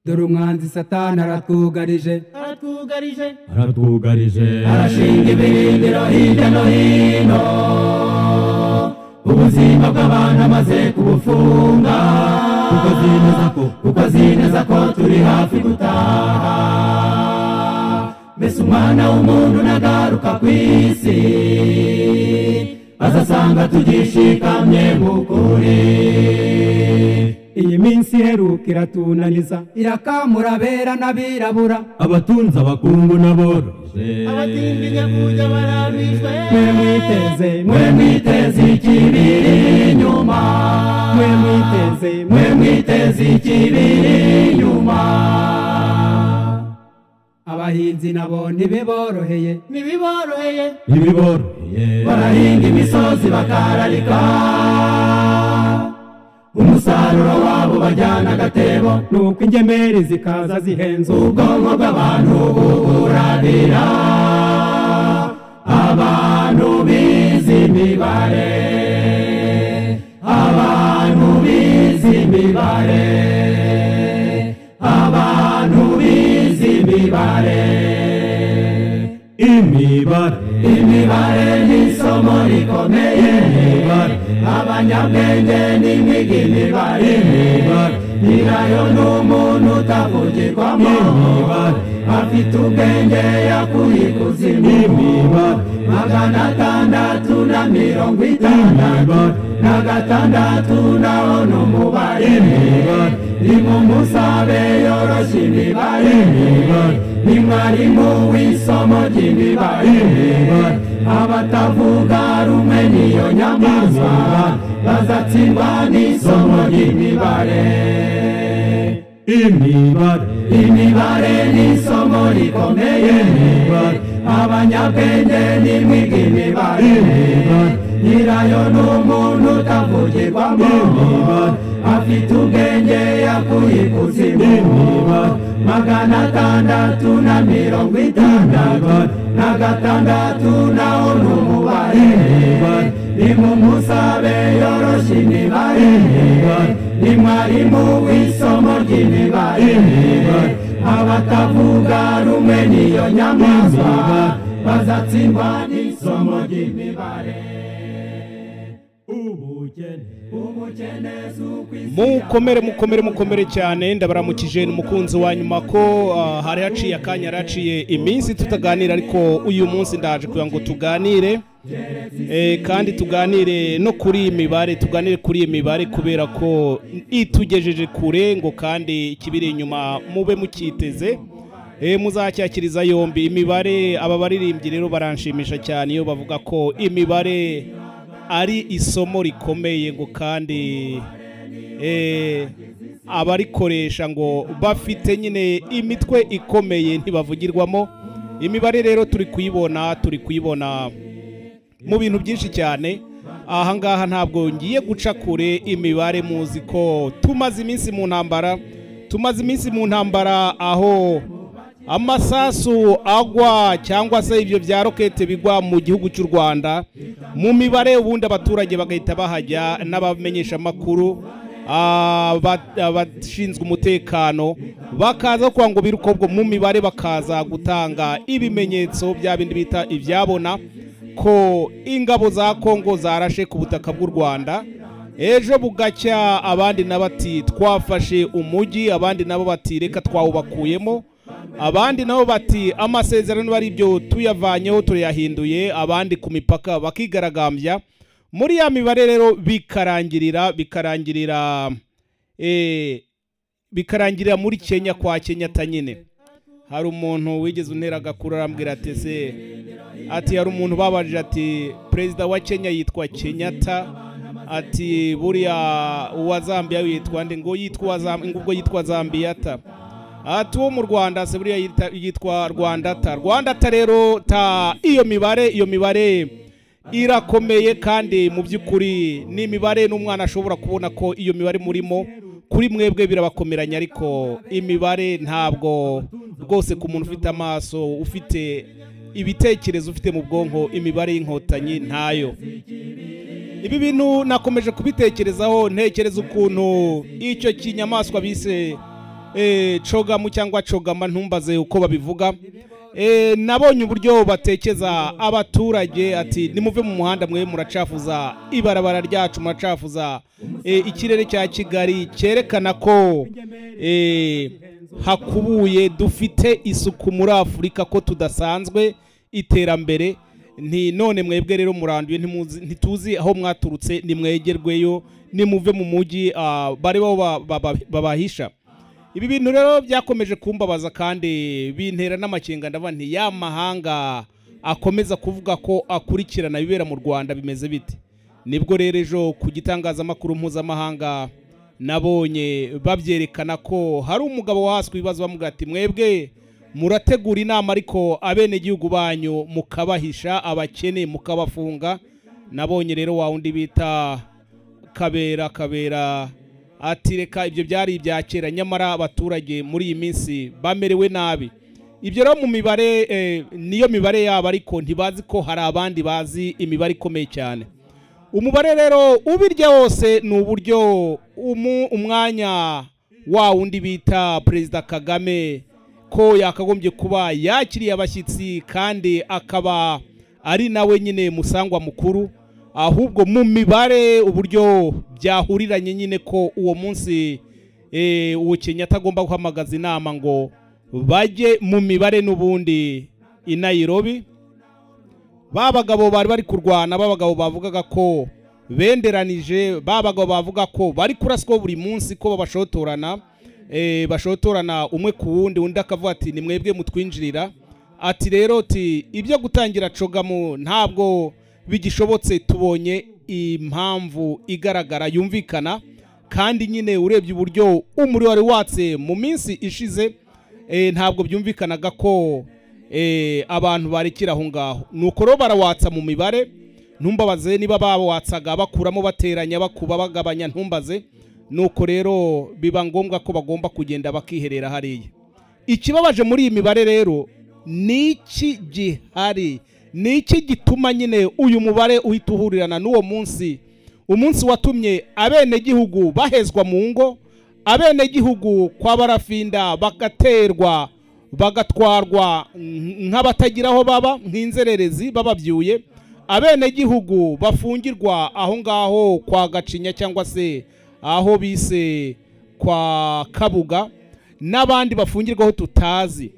dore umwanzi satani aratwugarije arashinga ibirindiro hirya no hino ubuzima bw'abantu amaze kubufunga kuko azi neza ko turi hafi gutaha mbese umwana w'umuntu nagaruka ku isi azasanga tugishikamye mu kuri iyi minsi iheruka iratunaniza irakamura abera n'abirabura abatunze abakungu n'aboroje abatindi nyakuja barabishwe mwe mwiteze ikibiri inyuma mwe mwiteze ikibiri inyuma abahinzi nabo ntibiboroheye barahinga imisozi bakararika umusaruro wabo bajyana agatebo nuko ingemeri zikaza zihenze ubwonko bw'abantu burabira abantu bizi imibare imibare n'isomo rikomeye abanyabwenge n'imwiga imibare nyirayo n'umuntu utavugirwamo afite ubwenge yakuye ikuzimu 656 naho n'umubare nimumusabe yoroshya imibare nimwarimu w'isomo ry'imibare abatavuga rumwe n'iyo nyamaswa bazatsindwa n'isomo ry'imibare imibare n'isomo rikomeye abanyabwenge n'imwiga imibare nyirayo n'umuntu utavugirwamo afite ubwenge yakuye ikuzimu 656 naho n'umubare nimumusabe yoroshya imibare nimwarimu w'isomo ry'imibare abatavuga rumwe n'iyo nyamaswa bazatsindwa n'isomo ry'imibare mukomere cyane ndabaramukije n'umukunzi wa nyuma ko hari haciye akanya raciye iminsi tutaganira ariko uyu munsi ndaje kugira ngo tuganire kandi tuganire no kuri imibare tuganire kuri imibare kubera ko itugejeje kure ngo kandi kibiri inyuma mube mukiteze muzacyakiriza yombi imibare aba baririmbyi rero baranshimisha cyane iyo bavuga ko imibare ari isomo rikomeye ngo kandi abarikoresha ngo bafite nyine imitwe ikomeye ntibavugirwamo imibare rero turi kuyibona mu bintu byinshi cyane aha ngaha ntabwo ngiye guca kure imibare muzi ko tumaze iminsi mu ntambara aho amasasu agwa cyangwa se ibyo bya rokete bigwa mu gihugu cy'u Rwanda mu mibare ubundi abaturage bagahita bahajya n'abamenyesha amakuru abashinzwe umutekano bakaza kugira ngo birukobwo mu mibare bakaza gutanga ibimenyetso bya bindi bita ibyabona ko ingabo za Kongo zarashe ku butaka bw'u Rwanda ejo bugacya abandi nabati twafashe umujyi abandi nabo bati reka twawubakuyemo abandi nabo bati amasezerano bari byo tuyavanyeho turiyahinduye abandi ku mipaka bakigaragambya muri ya mibare rero bikarangirira muri Kenya kwa Kenyatta nyine hari umuntu wigeze untera agakuru arambwira ati hari umuntu babajije ati perezida wa Kenya yitwa Kenyatta ati buriya uwa Zambia yitwa nde ngo yitwa Zambiata ati wo mu Rwanda se buriya yitwa Rwandata rero iyo mibare irakomeye kandi mu by'ukuri ni imibare n'umwana ashobora kubona ko iyo mibare murimo kuri mwebwe birabakomeranya ariko imibare ntabwo rwose ku muntu ufite amaso ufite ibitekerezo ufite mu bwonko imibare y'inkotanyi ntayo ibi bintu nakomeje kubitekerezaho ntekereza ukuntu icyo kinyamaswa bise cogamu cyangwa cogama ntumbaze uko babivuga. Nabonye uburyo batekeza abaturage ati nimuve mu muhanda mwe muracafuza ibarabara ryacu muracafuza ikirere cya Kigali cyerekana ko hakubuye dufite isuku muri Afurika ko tudasanzwe iterambere nti none mwebwe rero muranduye ntituzi aho mwaturutse nimwegerweyo nimuve mu mugi bari babahisha. Ibi bintu rero byakomeje kumbabaza kandi bintera n'amakenga ndavuga nti ya mahanga akomeza kuvuga ko akurikirana bibera mu Rwanda bimeze bite. Nibwo rero ejo ku gitangazamakuru mpuzamahanga nabonye babyerekana ko hari umugabo waswe ibibazo bamuga ati mwebwe murategura inama ariko abene gihugu banyu mukabahisha abakene mukabafunga. Nabonye rero wa undi bita kabera ati reka ibyo byari ibya kera nyamara abaturage muri iyi minsi bamerewe nabi. Ibyo rero mu mibare niyo mibare yabo ariko ntibazi ko hari abandi bazi imibare ikomeye cyane. Umubare rero ubirya wose ni uburyo umwanya wa undi bita Perezida Kagame ko yakagombye kuba yakiriye abashyitsi kandi akaba ari nawe nyine musangwa mukuru, ahubwo mu mibare uburyo byahuriranye nyine ko uwo munsi uwo Kenya atagomba guhamagaza inama ngo bajye mu mibare n'ubundi i Nairobi. Babagabo bari bari kurwana, babagabo bavugaga ko benderanije, babagabo bavuga ko bari kuraswa buri munsi ko babashotorana bashotorana umwe ku wundi, undi akavuga ati ni mwebwe mutwinjirira. Ati rero ati ibyo gutangira cogamu ntabwo bigishobotse, tubonye impamvu igaragara yumvikana kandi nyine urebye uburyo umuri wari watse mu minsi ishize ntabwo byumvikanaga ko abantu barekira aho ngaho. Nuko rero barawatsa mu mibare, ntumbabaze niba bawatsaga bakuramo bateranya bakuba bagabanya, ntumbaze. Nuko rero biba ngombwa ko bagomba kugenda bakiherera hariya. Ikibabaje muri iyi mibare rero niki gihari, niki gituma nyine uyu mubare uhita uhurirana n'uwo munsi, umunsi watumye abene gihugu bahezwa mu ngo, abene gihugu kwa barafinda bagaterwa bagatwarwa nk'abatagiraho baba nk'inzererezi bababyuye, abene gihugu bafungirwa aho ngaho kwa Gacinya cyangwa se aho bise kwa Kabuga, n'abandi bafungirwaho tutazi.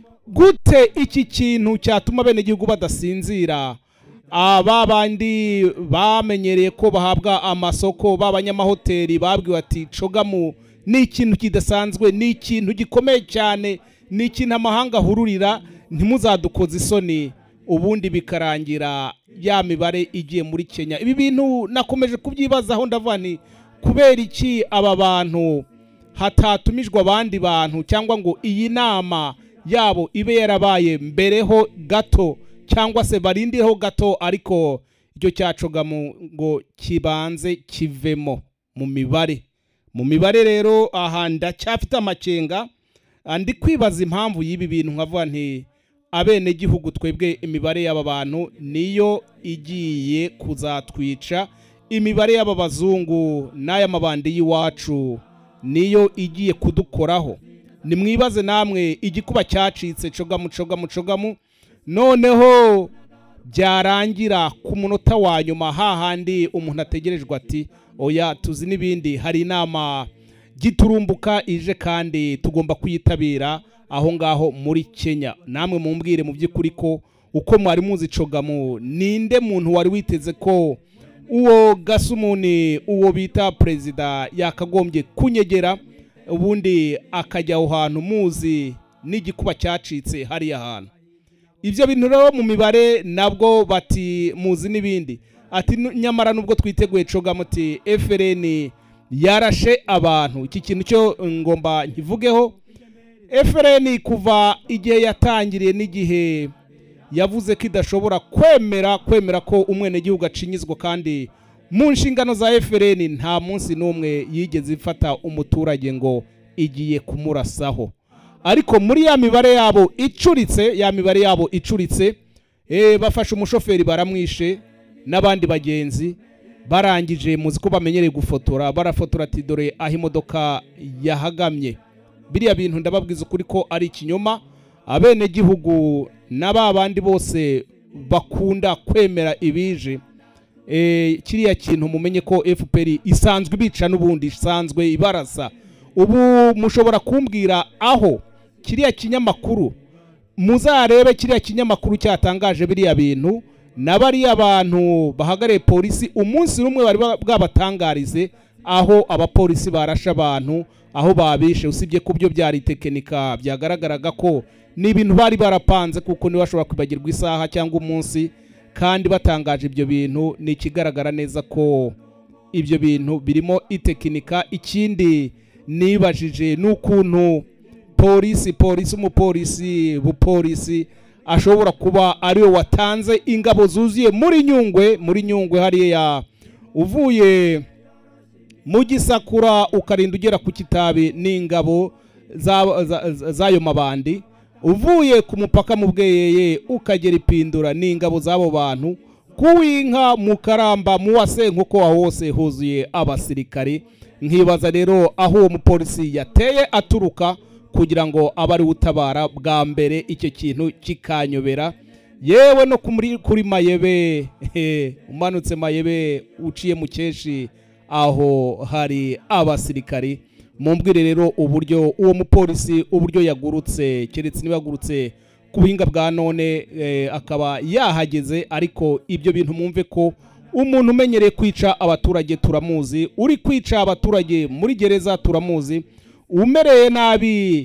Gute iki kintu cyatuma bene gihugu badasinzira? Aba bandi bamenyereye ko bahabwa amasoko, b'abanyamahoteli babwiwe ati cogamu ni ikintu kidasanzwe, ni ikintu gikomeye cyane, ni ikintu amahanga ahururira, ntimuzadukoze isoni. Ubundi bikarangira ya mibare igiye muri Kenya. Ibi bintu nakomeje kubyibazaho ndavuga nti kubera iki aba bantu hatatumijwe abandi bantu, cyangwa ngo iyi nama yabo ibe yarabaye mbereho gato cyangwa se barindireho gato, ariko icyo cyacogamu ngo kibanze kivemo mu mibare. Mu mibare rero aha ndacyafite amakenga, ndi kwibaza impamvu y'ibi bintu nkavuga nti abene gihugu twebwe imibare y'aba bantu niyo igiye kuzatwica, imibare y'aba bazungu n'aya mabandi y'iwacu niyo igiye kudukoraho. Nimwibaze namwe igikuba cyacitse cogamu noneho byarangira ku munota wa nyuma hahandi umuntu ategerejwe ati oya tuzi n'ibindi, hari inama giturumbuka ije kandi tugomba kuyitabira aho ngaho muri Kenya. Namwe mumbwire mu by'ukuri ko uko mwari muzi cogamu, ninde muntu wari witeze ko uwo Gasumuni uwo bita Perezida yakagombye kunyegera ubundi akajya aho hantu muzi n'igikuba cyacitse hariya hantu? Ibyo bintu rero mu mibare nabwo bati muzi n'ibindi, ati nyamara nubwo twiteguye cogamu ati FLN yarashe abantu. Iki kintu cyo ngomba nkivugeho. FLN kuva igihe yatangiriye n'igihe yavuze ko idashobora kwemera ko umwene gihugu acinyizwa, kandi mu nshingano za FLN nta munsi n'umwe yigeze ifata umuturage ngo igiye kumurasaho. Ariko muri ya mibare yabo icuritse, bafashe umushoferi baramwishe n'abandi bagenzi, barangije muzi ko bamenyereye gufotora, barafotora ati dore aho imodoka yahagamye, biriya bintu ndababwiza ukuri ko ari ikinyoma. Abene gihugu n'ababandi bose bakunda kwemera ibije kiriya kintu mumenye ko FPR isanzwe bica n'ubundi isanzwe ibarasa. Ubu mushobora kumbwira aho kiriya kinyamakuru muzarebe kiriya kinyamakuru cyatangaje biriya bintu nabari abantu bahagare polisi umunsi rumwe bari bwabatangarize aho abapolisi barasha abantu aho babishe, usibye ku byo byari tekinika byagaragaraga ko ni ibintu bari barapanze kuko ni bashobora kwibagirwa isaha cyangwa umunsi, kandi batangaje ibyo bintu ni ikigaragara neza ko ibyo bintu birimo itekinika. Ikindi nibajije n'ukuntu umupolisi ashobora kuba ariwe watanze ingabo zuzuye muri Nyungwe hariya uvuye mu Gisakura ukarinda ugera ku Kitabi n'ingabo z'ayo mabandi, uvuye ku mupaka mu Bweyeye ukagera Ipindura n'ingabo z'abo bantu, kuwinka mu Karamba mu Wasenkuko hose huzuye abasirikari. Nkibaza rero aho uwo mupolisi yateye aturuka kugira ngo abari utabara bwa mbere, icyo kintu kikanyobera. Yewe no kuri Mayebe umanutse Mayebe uciye mu Keshi aho hari abasirikari. Mumbwire rero uburyo uwo mupolisi uburyo yagurutse, keretse niba yagurutse ku buhinga bwa none akaba yahageze. Ariko ibyo bintu mwumve ko umuntu umenyereye kwica abaturage turamuzi, uri kwica abaturage muri gereza turamuzi, umereye nabi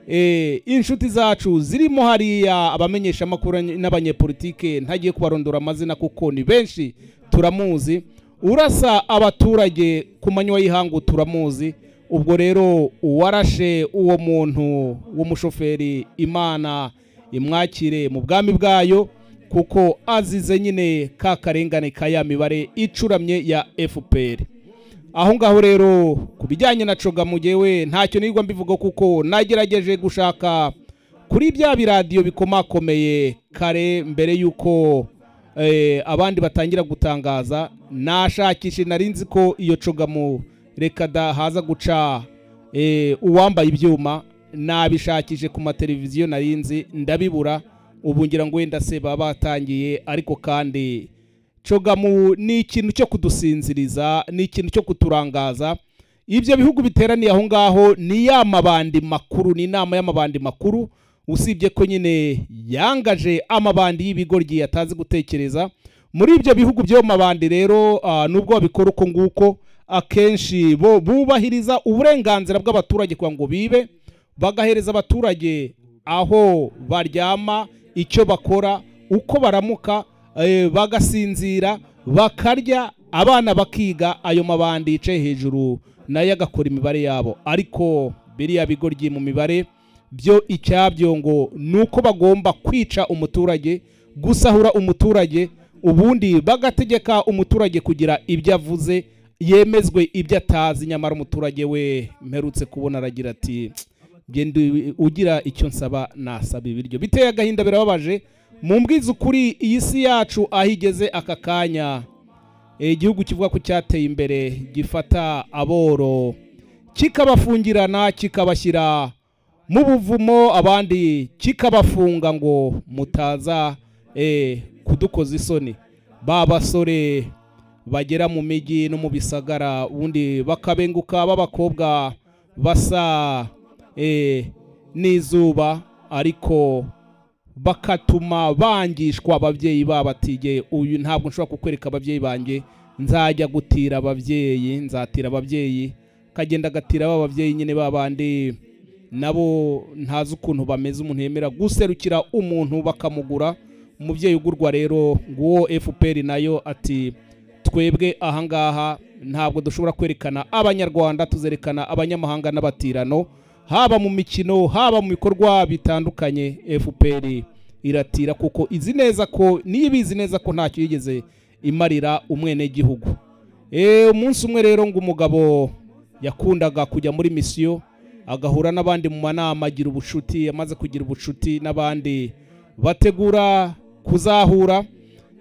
inshuti zacu zirimo hariya abamenyesha makuru n'abanyepolitike ntagiye kubarondora amazina kuko ni benshi turamuzi, urasa abaturage ku manywa y'ihangu turamuzi. Ubwo rero uwarashe uwo muntu w'umushoferi Imana imwakire mu bwami bwayo, kuko azize nyine ka karengane ka ya mibare icuramye ya FPR. Aho ngaho rero kubijyanye na coga mugewe ntacyo nirwa mbivuga kuko nagerageje gushaka kuri bya biradiyo bikomakomeye kare mbere yuko abandi batangira gutangaza. Nashakishe narinzi ko iyo coga mu reka da haza guca uwambaye ibyuma, nabishakije ku mateleviziyo narinzi ndabibura. Ubu ngira ngo wenda se baba batangiye, ariko kandi cogamu ni ikintu cyo kudusinziriza, ni ikintu cyo kuturangaza. Ibyo bihugu biteraniye aho ngaho ni ya mabandi makuru, ni inama y'amabandi makuru, usibye ko nyine yangaje amabandi y'ibigoryi yatazi gutekereza. Muri ibyo bihugu byo mabandi rero nubwo babikora uko nguko, akenshi bo bubahiriza uburenganzira bw'abaturage kwa ngo bibe, bagahereza abaturage aho baryama, icyo bakora, uko baramuka, bagasinzira, bakarya, abana bakiga. Ayo mabandi yicaye hejuru nayo agakora imibare yabo. Ariko biriya bigoryi mu mibare byo icyabyo ngo nuko bagomba kwica umuturage, gusahura umuturage, ubundi bagategeka umuturage kugira ibyo avuze, yemezwe ibyo atazi. Nyamara umuturage we mperutse kubona aragira ati genda ugira icyo nsaba nasaba ibiryo. Biteye agahinda, birababaje. Mumbwiza ukuri iyi si yacu ahigeze aka kanya, igihugu kivuga ko cyateye imbere gifata aboro kikabafungirana, kikabashyira mu buvumo, abandi kikabafunga ngo mutaza kudukoza isoni. Ba basore bagera mu migi no mu bisagara ubundi bakabenguka b'abakobwa basa n'izuba, ariko bakatuma bangishwa ababyeyi babatige. Uyu ntabwo nshobora kukwereka ababyeyi banjye, nzajya gutira ababyeyi, nzatira ababyeyi, kagenda gatira ababyeyi nyine babandi nabo ntazi ukuntu bameze. Umuntu yemera guserukira umuntu bakamugura, umubyeyi ugurwa rero nguwo FPR nayo ati twebwe ahangaha ntabwo dushobora kwerekana abanyarwanda, tuzerekana abanyamahanga n'abatirano, haba mu mikino haba mu bikorwa bitandukanye. FPR iratira kuko izi neza ko nibizi neza ko ntacyo yigeze imarira umwene gihugu. Umunsi umwe rero ngo umugabo yakundaga kujya muri misiyo, agahura n'abandi mu manama, agira ubushuti. Amaze kugira ubushuti n'abandi bategura kuzahura,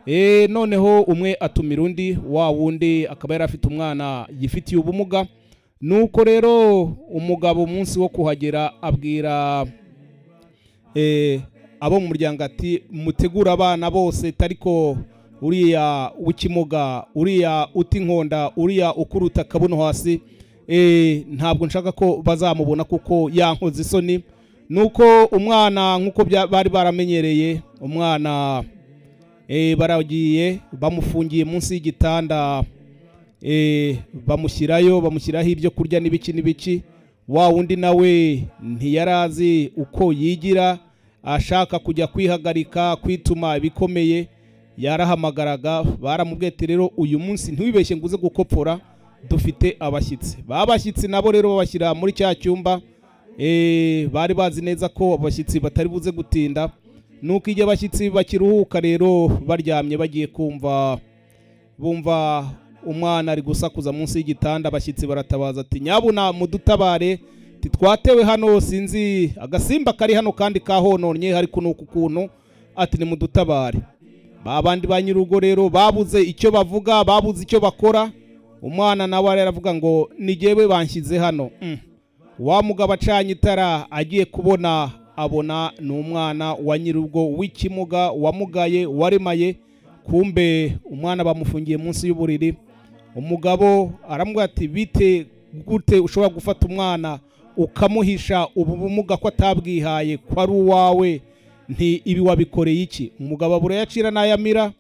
noneho umwe atumira undi, wa wundi akaba yari afite umwana yifitiye ubumuga. nuko rero umugabo umunsi wo kuhagera abwira abo mu muryango ati mutegura abana bose tariko uriya w'ikimuga, uriya uti inkonda, uriya ukuruta kabuno hasi, ntabwo nshaka ko bazamubona kuko yankoze isoni. Nuko umwana nkuko bari baramenyereye, umwana baragiye bamufungiye munsi y'igitanda, bamushyiraho ibyo kurya n'ibiki. Wa wundi nawe ntiyarazi uko yigira, ashaka kujya kwihagarika kwituma ibikomeye, yarahamagaraga. Baramubwete rero uyu munsi ntiwibeshye nguze gukopfora, dufite abashyitsi. Babashyitsi nabo rero babashyira muri cya cyumba, bari bazi neza ko abashyitsi batari buze gutinda. Nuko igihe abashyitsi bakiruhuka rero baryamye bagiye bumva umwana ari gusakuza munsi y'igitanda, abashyitsi baratabaza ati nyabuna mudutabare, titwatewe hano, sinzi agasimba kari hano kandi kahononye hari kunuka ukuntu, ati ni mudutabare. Babandi ba nyirugo rero babuze icyo bavuga, babuze icyo bakora. Umwana nawe aravuga ngo nigewe banshyize hano. Wa mugabo acanye itara agiye kubona, abona ni umwana wa nyirugo w'ikimuga, wamugaye, waremaye. Kumbe umwana bamufungiye munsi y'uburiri. Umugabo aramubwira ati bite gute ushobora gufata umwana ukamuhisha ubu bumuga ko atabwihaye ko ari uwawe, nti ibi wabikoreye iki? Umugabo abura yacira n'ayamira.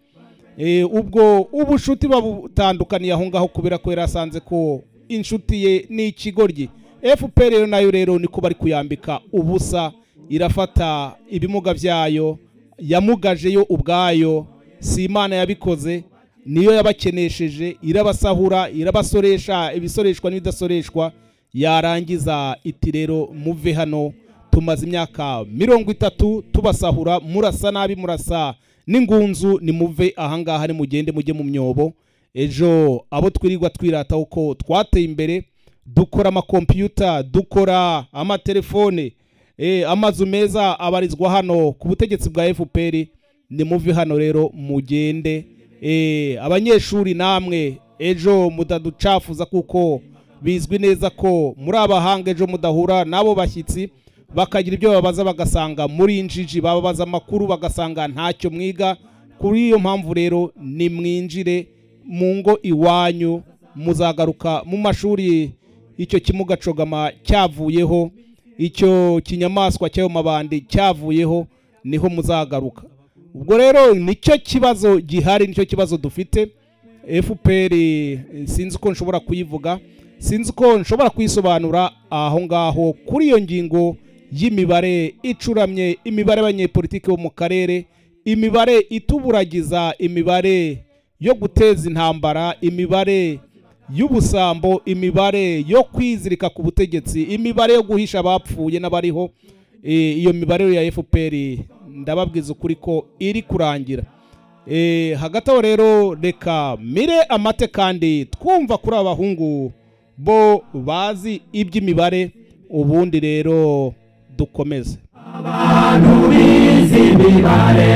Ubwo ubushuti babutandukaniye aho ngaho kubera ko yarasanze ko inshuti ye ni ikigoryi. FPR rero nayo rero niko bari kuyambika ubusa, irafata ibimuga byayo, yamugajeyo ubwayo, si Imana yabikoze, niyo yabakenesheje, irabasahura, irabasoresha ibisoreshwa n'ibidasoreshwa. Yarangiza iti rero muve hano, tumaze imyaka 30 tubasahura, murasa nabi, murasa n'ingunzu, ni muve ahangaha, ni mugende mujye mu myobo. Ejo abo twirirwa twirata uko twateye imbere, dukora amakompiyuta, dukora amatelefone, amazu meza abarizwa hano ku butegetsi bwa FPR, ni muve hano rero mugende. Abanyeshuri namwe ejo mudaducafuza kuko bizwi neza ko muri abahanga ejo mudahura nabo bashyitsi bakagira ibyo babaza bagasanga muri injiji, bababaza amakuru bagasanga ntacyo mwiga. Kuri iyo mpamvu rero ni mwinjire mu ngo iwanyu, muzagaruka mu mashuri icyo kimuga cogama cyavuyeho, icyo kinyamaswa cyayo mabandi cyavuyeho, niho muzagaruka. Ubwo rero nicyo kibazo gihari, nicyo kibazo dufite. FPR sinzi ko nshobora kuyivuga, sinzi ko nshobora kwisobanura aho ngaho kuri iyo ngingo y'imibare icuramye, imibare abanyepolitike bo mu karere, imibare ituburagiza, imibare yo guteza intambara, imibare y'ubusambo, imibare yo kwizirika ku butegetsi, imibare yo guhisha abapfuye n'abariho. Iyo mibare ya FPR ndababwiza ukuri ko iri kurangira. Hagati aho rero reka mire amate kandi twumva kuri abahungu bo bazi iby'imibare, ubundi rero dukomeze. Abantu bizi imibare,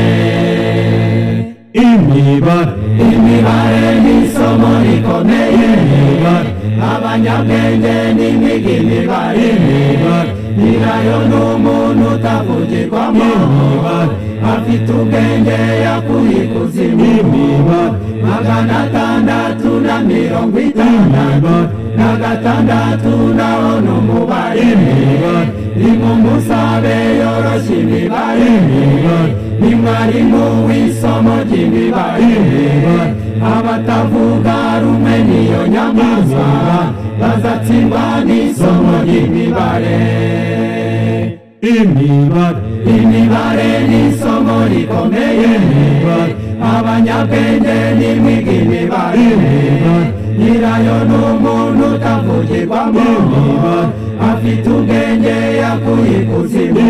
imibare ni isomo rikomeye. Abanyabwenge n'imiga imibare, nyirayo n'umuntu utavugirwamo, afite ubwenge yakuye ikuzimu. 666 naho n'umubare, nimumusabe yoroshya imibare, ni mwarimu w'isomo ry'imibare. Abatavuga rumwe n'iyo nyamaswa bazatsindwa n'isomo ry'imibare. Imibare ni isomo rikomeye, abanyabwenge nimwiga imibare, nyirayo n'umuntu utavugirwamo, afite ubwenge yakuye ikuzimu.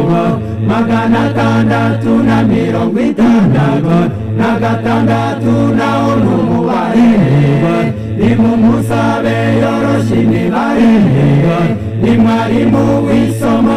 666 naho n'umubare, nimumusabe yoroshya imibare, ni mwarimu w'isomo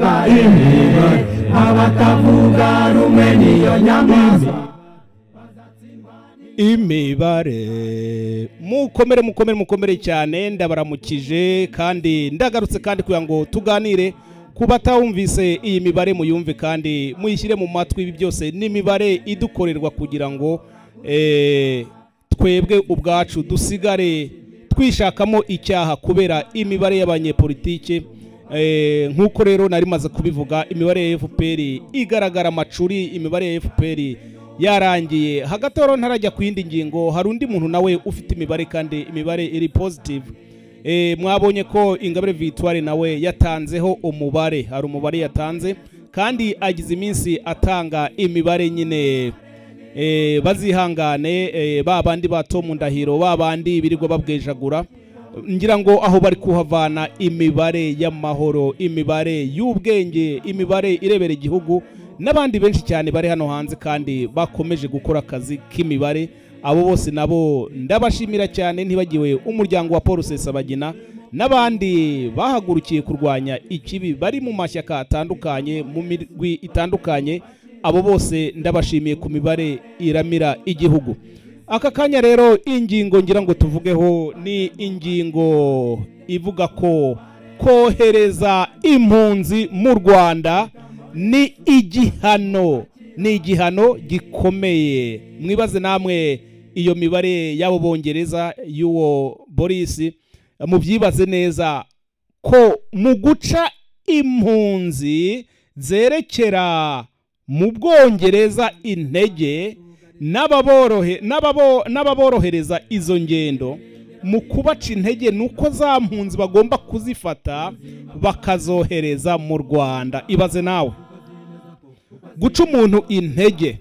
ry'imibare. Abatavuga rumwe n'iyo nyamaswa imibare mukomere cyane ndabaramukije kandi ndagarutse kandi kugira ngo tuganire kuba atawumvise iyi mibare muyumve kandi muyishyire mu matwi. Ibi byose ni imibare idukorerwa kugira ngo twebwe ubwacu dusigare twishakamo icyaha kubera imibare y'abanyepolitike. Nk'uko rero nari maze kubivuga, imibare ya FPR igaragara amacuri, imibare ya FPR yarangiye. Hagati aho ntarajya ku yindi ngingo, hari undi muntu nawe ufite imibare kandi imibare iri positive. Mwabonye ko Ingabire Victoire nawe yatanzeho umubare, hari umubare yatanze kandi agize iminsi atanga imibare nyine. Bazihangane babandi bato mu ndahiro, babandi birirwa babwejagura, ngira ngo aho bari kuhavana imibare y'amahoro, imibare y'ubwenge, imibare irebera igihugu, n'abandi benshi cyane bari hano hanze kandi bakomeje gukora akazi k'imibare. Abo bose nabo ndabashimira cyane, ntibagiwe umuryango wa Paul Rusesabagina n'abandi bahagurukiye kurwanya ikibi, bari mu mashyaka atandukanye, mu mirwi itandukanye. Abo bose ndabashimiye ku mibare iramira igihugu. Aka kanya rero ingingo ngira ngo tuvugeho ni ingingo ivuga ko kohereza impunzi mu Rwanda ni igihano, ni igihano gikomeye. Mwibaze namwe iyo mibare y'abo Bongereza y'uwo Boris, mubyibaze neza ko mu guca impunzi zerekera mu Bwongereza intege n'ababorohereza izo ngendo, mu kubaca intege nuko za mpunzi bagomba kuzifata bakazohereza mu Rwanda. Ibaze nawe, guca umuntu intege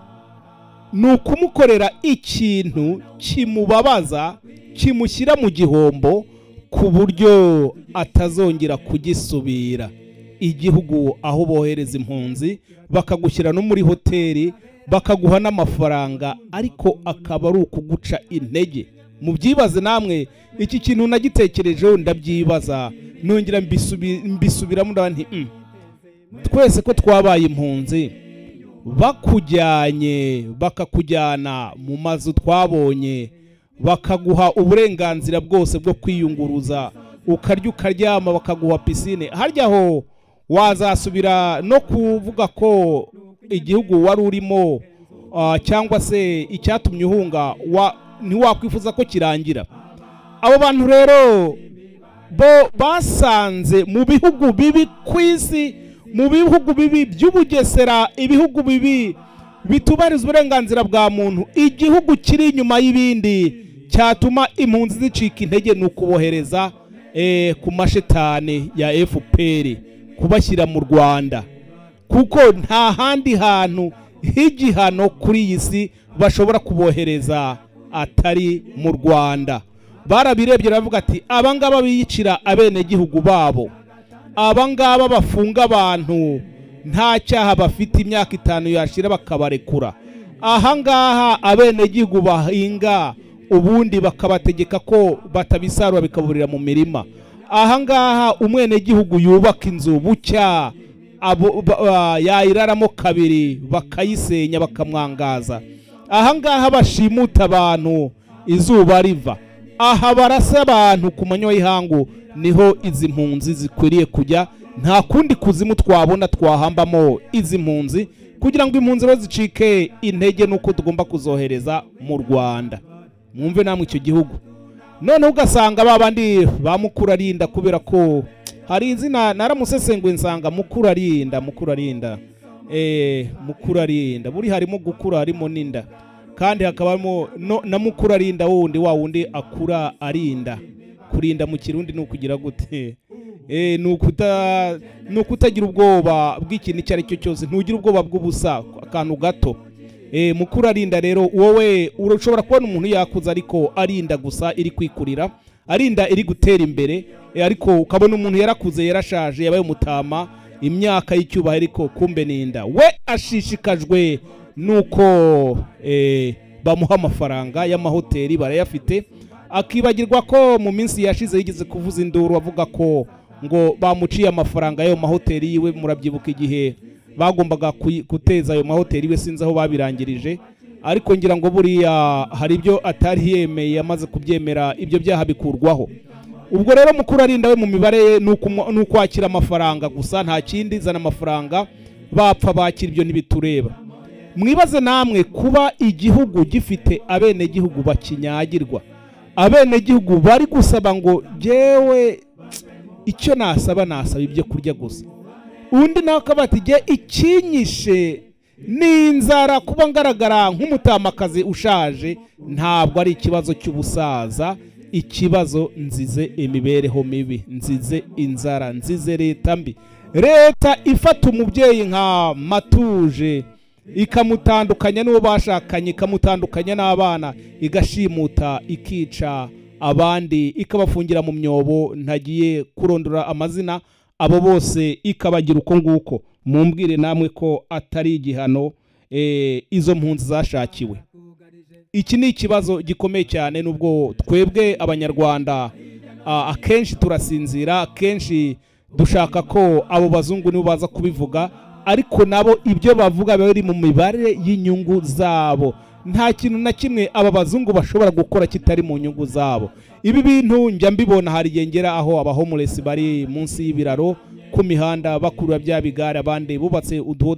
ni ukumukorera ikintu kimubabaza, kimushyira mu gihombo ku buryo atazongera kugisubira. Igihugu aho bohereza impunzi bakagushyira no muri hoteli, bakaguha n'amafaranga, ariko akaba ari ukuguca intege. Mubyibaze namwe, iki kintu nagitekerejeho ndabyibaza, nongera mbisubiramo nti twese ko twabaye impunzi, bakujyanye bakakujyana mu mazu twabonye, bakaguha uburenganzira bwose bwo kwiyunguruza, ukarya ukaryama, bakaguha pisine, haryaho wazasubira no kuvuga ko igihugu wari urimo cyangwa se icyatumye uhunga ntiwakwifuza ko kirangira. Abo bantu rero bo basanze mu bihugu bibi ku isi, mu bihugu bibi by'ubugesera, ibihugu bibi bitubahiriza uburenganzira bwa muntu, igihugu kiri inyuma y'ibindi cyatuma impunzi zicika intege ni ukubohereza ku mashetani ya FPR, kubashyira mu Rwanda, kuko nta handi hantu h'igihano kuri iyi si bashobora kubohereza atari mu Rwanda. Barabirebye baravuga ati abangaba biyicira abenegihugu babo, abangaba bafunga abantu nta cyaha bafite, imyaka 5 yashira bakabarekura. Ahangaha abenegihugu bahinga ubundi bakabategeka ko batabisarura bikaburira mu mirima. Ahangaha umwenegihugu yubaka inzu bucya yayiraramo kabiri bakayisenya bakamwangaza. Ahangaha bashimuta abantu izuba riva. Aha barasa abantu ku manywa y'ihangu, niho izi mpunzi zikwiriye kujya. Nta kundi kuzimu twabona twahambamo izi mpunzi kugira ngo impunzi bazicike intege, nuko tugomba kuzohereza mu Rwanda. Mwumve namwe icyo gihugu. None ugasanga babandi bamukurarinda, kubera ko hari izina naramusesenguye nsanga mukurarinda buri harimo gukura, harimo ninda, kandi hakabamo na mukurarinda wundi wa wundi akura arinda. Kurinda mu Kirundi nukugira gute? Nukutagira ubwoba bw'ikintu icyo ari cyo cyose, ntugira ubwoba bw'ubusa akantu gato. Mukurarinda rero wowe urashobora kubona umuntu yakuza ariko arinda gusa iri kwikurira, arinda iri gutera imbere, ariko ukabona umuntu yarakuze yarashaje yabaye umutama imyaka y'icyubaho, ariko kumbe ninda we ashishikajwe nuko bamuha amafaranga y'amahoteli barayafite, akibagirwa ko mu minsi yashize yigeze kuvuza induru avuga ko ngo bamuciye amafaranga yo mahoteli yiwe. Murabyibuka igihe bagombaga guteza ayo mahoteli we, sinzi aho babirangirije, ariko ngira ngo buriya hari ibyo atari yemeye amaze kubyemera ibyo byaha bikurwaho. Ubwo rero mukuru arinda we mu mibare ye n'ukwakira amafaranga gusa, nta kindi, zana amafaranga bapfa bakira ibyo ntibitureba. Mwibaze namwe kuba igihugu gifite abene gihugu bakinyagirwa, abene gihugu bari gusaba ngo jewe icyo nasaba ibyo kurya gusa, undi nawe akabati je ikinyishe n'inzara, kuba ngaragara nk'umutamakazi ushaje ntabwo ari ikibazo cy'ubusaza, ikibazo nzize imibereho mibi, nzize inzara, nzize leta mbi, leta ifata umubyeyi nka Matuje ikamutandukanya n'uwo bashakanye, ikamutandukanya n'abana, igashimuta ikica abandi, ikabafungira mu myobo ntagiye kurondora amazina, abo bose ikabagira uko nguko. Mumbwire namwe ko atari igihano izo mpunzi zashakiwe. Iki ni ikibazo gikomeye cyane, nubwo twebwe abanyarwanda akenshi turasinzira, akenshi dushaka ko abo bazungu nibo baza kubivuga, ariko nabo ibyo bavuga bari mu mibare y'inyungu zabo. Nta kintu na kimwe aba bazungu bashobora gukora kitari mu nyungu zabo. Ibi bintu njya mbibona hari yengera aho aba homeless bari munsi y'ibiraro ku mihanda bakurura bya bigare, abandi bubatse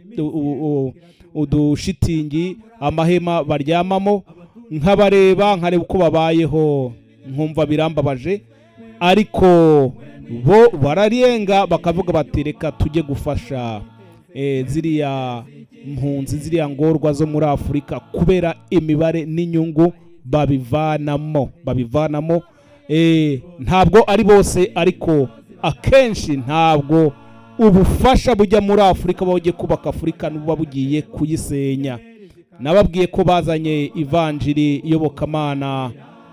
udushitingi, amahema baryamamo, nkabareba uko babayeho nkumva birambabaje, ariko bo bararenga bakavuga bati reka tujye gufasha ziriya mpunzi, ziriya ngorwa zo muri Afurika, kubera imibare n'inyungu babivanamo. Ntabwo ari bose, ariko akenshi ntabwo ubufasha bujya muri Afurika bagiye kubaka Afurika n'uba bugiye kuyisenya. Nababwiye ko bazanye ivanjiri iyobokamana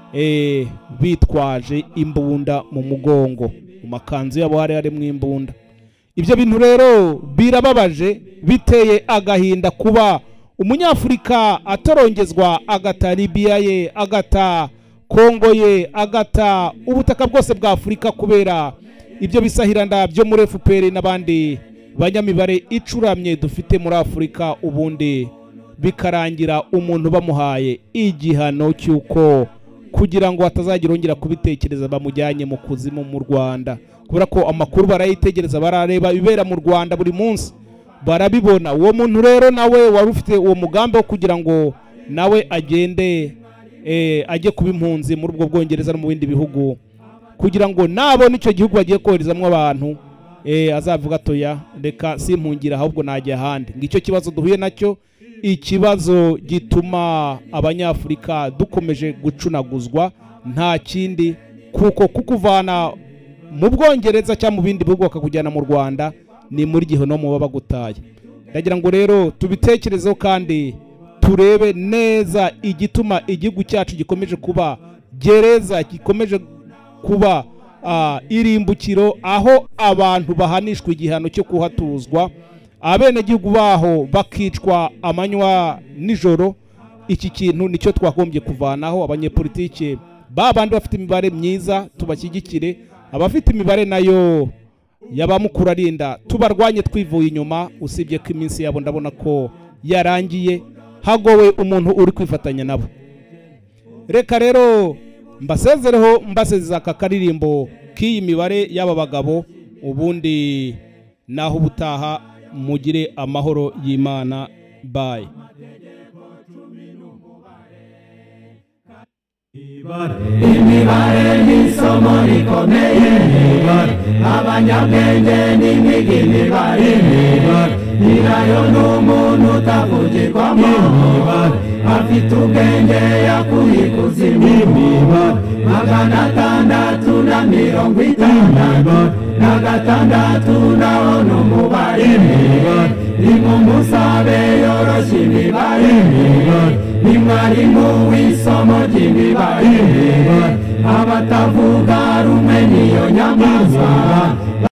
bitwaje imbunda mu mugongo, mu makanzu yabo harimo imbunda. Ibyo bintu rero birababaje, biteye agahinda kuba umunyafurika atorongezwa agata Libya ye, agata Kongo ye, agata ubutaka bwose bwa Afurika kubera ibyo bisahiranda byo muri FPR n'abandi banyamibare icuramye dufite muri Afurika, ubundi bikarangira umuntu bamuhaye igihano cyuko kugira ngo atazagira ongera kubitekereza bamujyanye mu kuzimu mu Rwanda, kubera ko amakuru barayitegereza, barareba ibera mu Rwanda buri munsi, barabibona. Uwo muntu rero nawe wari ufite uwo mugambi wo kugira ngo nawe agende ajye kuba impunzi muri ubwo Bwongereza no mu bindi bihugu, kugira ngo nabone icyo gihugu bagiye koherezamo abantu azavuga atoya reka simpungira ahubwo najya ahandi. Ngicyo kibazo duhuye nacyo, ikibazo gituma abanyafurika dukomeje gucunaguzwa, nta kindi, kuko kukuvana mu Bwongereza cyangwa mu bindi bihugu bakakujyana mu Rwanda ni muri gihano mu baba gutaye. Ndagira ngo rero tubitekerezeho kandi turebe neza igituma igihugu cyacu gikomeje kuba gereza, gikomeje kuba irimbukiro, aho abantu bahanishwa igihano cyo kuhatuzwa, abene gihugu baho bakicwa amanywa nijoro. Iki kintu nicyo twagombye kuvanaho. Abanyepolitike babandi bafite imibare myiza tubashyigikire, abafite imibare nayo yabamukura arinda tubarwanye twivuye inyuma, usibye ko iminsi yabo ndabona ko yarangiye, hagowe umuntu uri kwifatanya nabo. Reka rero mbasezereho, mbasezeza aka karirimbo k'iyi mibare y'aba bagabo, ubundi naho ubutaha mugire amahoro y'Imana. Bye. Imibare n'isomo rikomeye, abanyabwenge n'imiga imibare, nyirayo n'umuntu utavugirwamo, afite ubwenge yakuye ikuzimu, 666 naho n'umubare, nimumusabe yoroshya imibare, nimwarimu w'isomo ry'imibare, abatavuga rumwe niyo nyamaswa